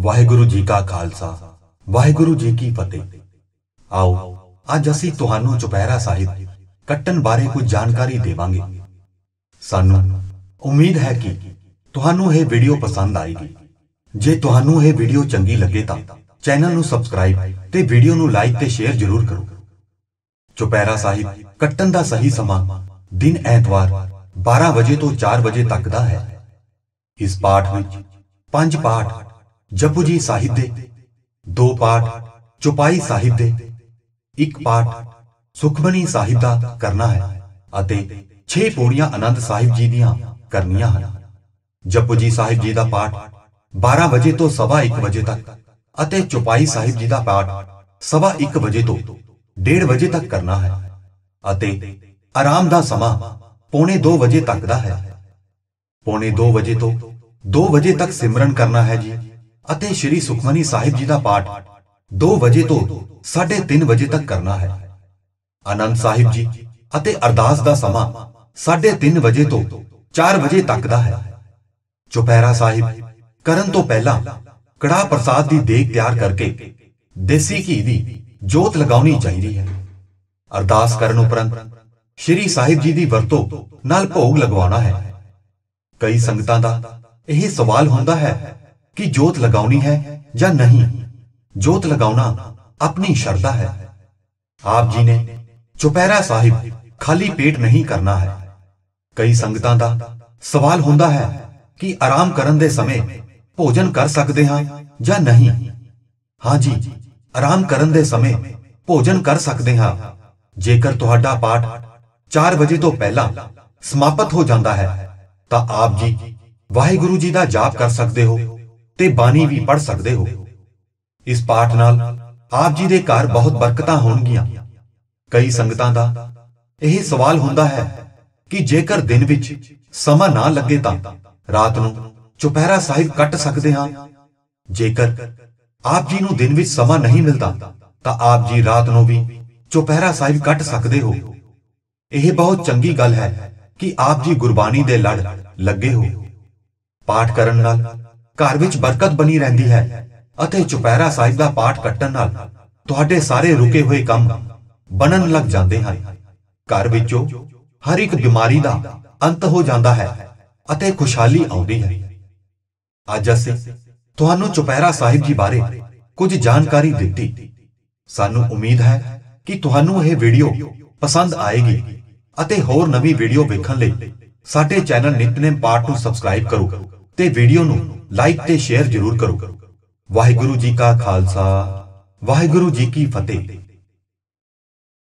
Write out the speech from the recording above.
ਵਾਹਿਗੁਰੂ ਜੀ ਕਾ ਖਾਲਸਾ ਵਾਹਿਗੁਰੂ ਜੀ ਕੀ ਫਤਿਹ। ਆਓ ਅੱਜ ਅਸੀਂ ਤੁਹਾਨੂੰ ਚੁਪਹਿਰਾ ਸਾਹਿਬ ਕੱਟਣ ਬਾਰੇ ਕੁਝ ਜਾਣਕਾਰੀ ਦੇਵਾਂਗੇ। ਸਾਨੂੰ ਉਮੀਦ ਹੈ ਕਿ ਤੁਹਾਨੂੰ ਇਹ ਵੀਡੀਓ ਪਸੰਦ ਆਏਗੀ। ਜੇ ਤੁਹਾਨੂੰ ਇਹ ਵੀਡੀਓ ਚੰਗੀ ਲੱਗੇ ਤਾਂ ਚੈਨਲ ਨੂੰ ਸਬਸਕ੍ਰਾਈਬ ਤੇ ਵੀਡੀਓ ਨੂੰ ਲਾਈਕ ਤੇ ਸ਼ੇਅਰ ਜ਼ਰੂਰ ਕਰੋ। ਚੁਪਹਿਰਾ ਸਾਹਿਬ ਕੱਟਣ ਦਾ ਸਹੀ ਸਮਾਂ ਦਿਨ ਐਤਵਾਰ 12 ਵਜੇ ਤੋਂ 4 ਵਜੇ ਤੱਕ ਦਾ ਹੈ। ਇਸ ਪਾਠ ਵਿੱਚ 5 ਪਾਠ ਜਪੁ ਜੀ ਸਾਹਿਬ ਦੇ, 2 ਪਾਠ ਚੌਪਾਈ ਸਾਹਿਬ ਦੇ, 1 ਪਾਠ ਸੁਖਮਨੀ ਸਾਹਿਬ ਦਾ ਕਰਨਾ ਹੈ ਅਤੇ 6 ਪੌੜੀਆਂ ਆਨੰਦ ਸਾਹਿਬ ਜੀ ਦੀਆਂ ਕਰਨੀਆਂ ਹਨ। ਜਪੁ ਜੀ ਸਾਹਿਬ ਜੀ ਦਾ ਪਾਠ 12 ਵਜੇ ਤੋਂ 1:15 ਵਜੇ ਤੱਕ ਅਤੇ ਚੌਪਾਈ ਸਾਹਿਬ ਜੀ ਦਾ ਪਾਠ 1:15 ਵਜੇ ਤੋਂ 1:30 ਵਜੇ ਤੱਕ ਕਰਨਾ ਹੈ ਅਤੇ ਆਰਾਮ ਦਾ ਸਮਾਂ 1:45 ਵਜੇ ਤੱਕ ਦਾ ਹੈ। 1:45 ਵਜੇ ਤੋਂ 2 ਵਜੇ ਤੱਕ ਸਿਮਰਨ ਕਰਨਾ ਹੈ ਜੀ ਅਤੇ ਸ਼੍ਰੀ ਸੁਖਮਨੀ ਸਾਹਿਬ ਜੀ ਦਾ ਪਾਠ 2 ਵਜੇ ਤੋਂ 3:30 ਵਜੇ ਤੱਕ ਕਰਨਾ ਹੈ। ਆਨੰਦ ਸਾਹਿਬ ਜੀ ਅਤੇ ਅਰਦਾਸ ਦਾ ਸਮਾਂ 3:30 ਵਜੇ ਤੋਂ 4 ਵਜੇ ਤੱਕ ਦਾ ਹੈ। ਚੁਪਹਿਰਾ ਸਾਹਿਬ ਕਰਨ ਤੋਂ ਪਹਿਲਾਂ ਕੜਾਹ ਪ੍ਰਸਾਦ ਦੀ ਦੇਗ ਤਿਆਰ ਕਰਕੇ ਦੇਸੀ ਘੀ ਦੀ ਜੋਤ ਲਗਾਉਣੀ ਚਾਹੀਦੀ ਹੈ। ਅਰਦਾਸ ਕਰਨ ਉਪਰੰਤ ਸ਼੍ਰੀ ਸਾਹਿਬ ਜੀ ਦੀ ਵਰਤੋਂ ਨਾਲ ਭੋਗ ਲਗਵਾਉਣਾ ਹੈ। ਕਈ ਸੰਗਤਾਂ ਦਾ ਇਹ ਸਵਾਲ ਹੁੰਦਾ ਹੈ ਕਿ ਜੋਤ ਲਗਾਉਣੀ ਹੈ ਜਾਂ ਨਹੀਂ। ਜੋਤ ਲਗਾਉਣਾ ਆਪਣੀ ਸ਼ਰਧਾ ਹੈ। ਆਪ ਜੀ ਨੇ ਚੁਪਹਿਰਾ ਸਾਹਿਬ ਖਾਲੀ ਪੇਟ ਨਹੀਂ ਕਰਨਾ ਹੈ। ਕਈ ਸੰਗਤਾਂ ਦਾ ਸਵਾਲ ਹੁੰਦਾ ਹੈ ਕਿ ਆਰਾਮ ਕਰਨ ਦੇ ਸਮੇਂ ਭੋਜਨ ਕਰ ਸਕਦੇ ਹਾਂ ਜਾਂ ਨਹੀਂ। ਹਾਂ ਜੀ, ਆਰਾਮ ਕਰਨ ਦੇ ਸਮੇਂ ਭੋਜਨ ਕਰ ਸਕਦੇ ਹਾਂ ਜੇਕਰ ਤੁਹਾਡਾ ਪਾਠ 4 ਵਜੇ ਤੋਂ ਪਹਿਲਾਂ ਸਮਾਪਤ ਹੋ ਜਾਂਦਾ ਹੈ ਤਾਂ ਆਪ ਜੀ ਵਾਹਿਗੁਰੂ ਜੀ ਦਾ ਜਾਪ ਕਰ ਸਕਦੇ ਹੋ ਤੇ ਬਾਣੀ ਵੀ ਪੜ੍ਹ ਸਕਦੇ ਹੋ। ਇਸ ਪਾਠ ਨਾਲ ਆਪ ਜੀ ਦੇ ਘਰ ਬਹੁਤ ਬਰਕਤਾਂ ਹੋਣਗੀਆਂ। ਕਈ ਸੰਗਤਾਂ ਦਾ ਇਹ ਸਵਾਲ ਹੁੰਦਾ ਹੈ ਕਿ ਜੇਕਰ ਦਿਨ ਵਿੱਚ ਸਮਾਂ ਨਾ ਲੱਗੇ ਤਾਂ ਰਾਤ ਨੂੰ ਚੁਪਹਿਰਾ ਸਾਹਿਬ ਕੱਟ ਸਕਦੇ ਹਾਂ। ਜੇਕਰ ਆਪ ਜੀ ਨੂੰ ਦਿਨ ਵਿੱਚ ਸਮਾਂ ਨਹੀਂ ਮਿਲਦਾ ਤਾਂ ਆਪ ਜੀ ਰਾਤ ਨੂੰ ਵੀ ਚੁਪਹਿਰਾ ਸਾਹਿਬ ਕੱਟ ਸਕਦੇ ਹੋ। ਇਹ ਬਹੁਤ ਚੰਗੀ ਗੱਲ ਹੈ ਕਿ ਆਪ ਜੀ ਗੁਰਬਾਣੀ ਦੇ ਲੜ ਲੱਗੇ ਹੋ। ਪਾਠ ਕਰਨ ਨਾਲ ਘਰ ਵਿੱਚ ਬਰਕਤ ਬਣੀ ਰਹਿੰਦੀ ਹੈ ਅਤੇ ਚੁਪਹਿਰਾ ਸਾਹਿਬ ਦਾ ਪਾਠ ਕੱਟਣ ਨਾਲ ਤੁਹਾਡੇ ਸਾਰੇ ਰੁਕੇ ਹੋਏ ਕੰਮ ਬਣਨ ਲੱਗ ਜਾਂਦੇ ਹਨ। ਘਰ ਵਿੱਚੋਂ ਹਰ ਇੱਕ ਬਿਮਾਰੀ ਦਾ ਅੰਤ ਹੋ ਜਾਂਦਾ ਹੈ ਅਤੇ ਖੁਸ਼ਹਾਲੀ ਆਉਂਦੀ ਹੈ। ਅੱਜ ਅਸੀਂ ਤੁਹਾਨੂੰ ਚੁਪਹਿਰਾ ਸਾਹਿਬ ਜੀ ਬਾਰੇ ਕੁਝ ਜਾਣਕਾਰੀ ਦਿੱਤੀ। ਸਾਨੂੰ ਉਮੀਦ ਹੈ ਕਿ ਤੁਹਾਨੂੰ ਇਹ ਵੀਡੀਓ ਪਸੰਦ ਆਏਗੀ ਅਤੇ ਹੋਰ ਨਵੀਂ ਵੀਡੀਓ ਵੇਖਣ ਲਈ ਸਾਡੇ ਚੈਨਲ ਨਿਤਨੇਮ ਪਾਠ ਨੂੰ ਸਬਸਕ੍ਰਾਈਬ ਕਰੋ ਤੇ ਵੀਡੀਓ ਨੂੰ ਲਾਈਕ ਤੇ ਸ਼ੇਅਰ ਜ਼ਰੂਰ ਕਰੋ। ਵਾਹਿਗੁਰੂ ਜੀ ਕਾ ਖਾਲਸਾ ਵਾਹਿਗੁਰੂ ਜੀ ਕੀ ਫਤਿਹ।